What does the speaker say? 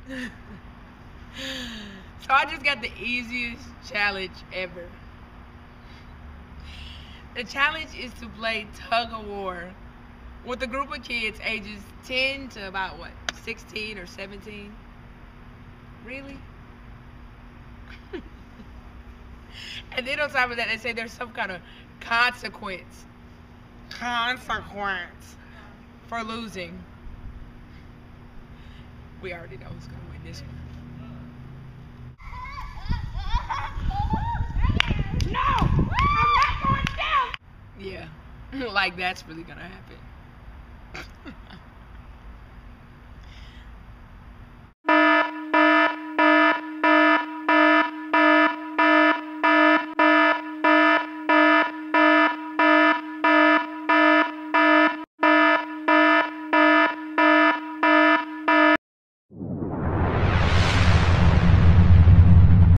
So I just got the easiest challenge ever. The challenge is to play tug of war with a group of kids ages 10 to about what, 16 or 17? Really? And then on top of that, they say there's some kind of consequence. Consequence for losing. We already know who's gonna win this one. No! I'm not going down! Yeah. Like that's really gonna happen.